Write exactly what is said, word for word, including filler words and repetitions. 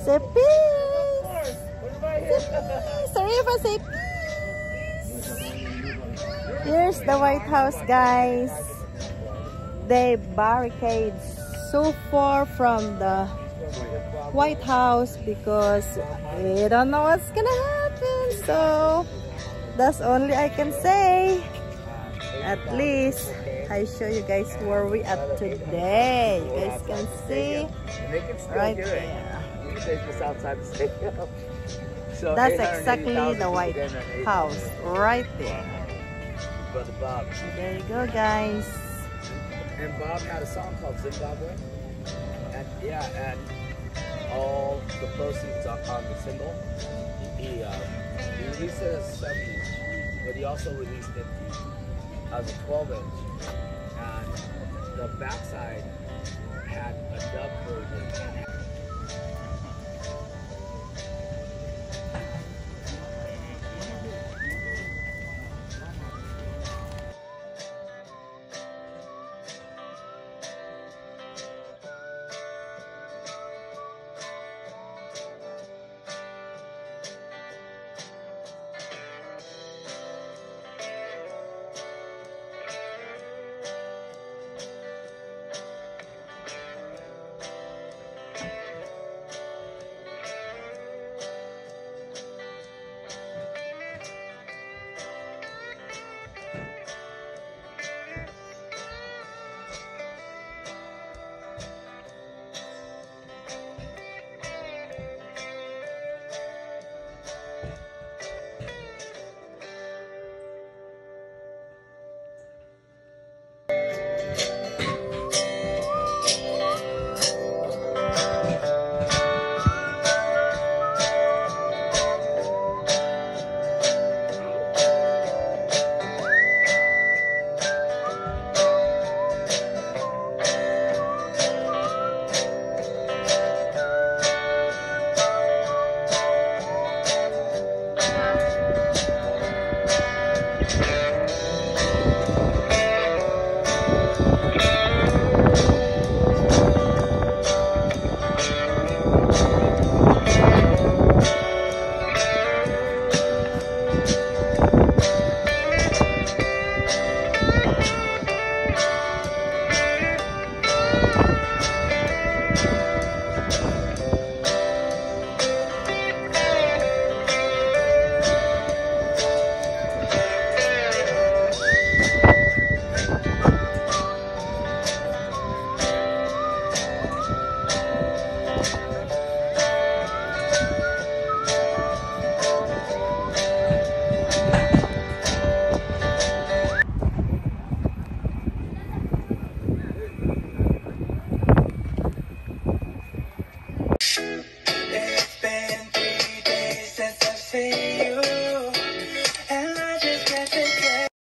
Say peace. Say peace. Arriba, say peace. Here's the White House, guys. They barricade so far from the White House because we don't know what's gonna happen. So that's only I can say. At least I show you guys where we at today. You guys can see right there. Just outside the stadium. So that's exactly the White House right there. Brother Bob. There you go, guys. And Bob had a song called Zimbabwe. And yeah, and all the proceeds on, on the single, he, uh, he released it as a seven inch, but he also released it as a twelve inch. And the backside had a dub version.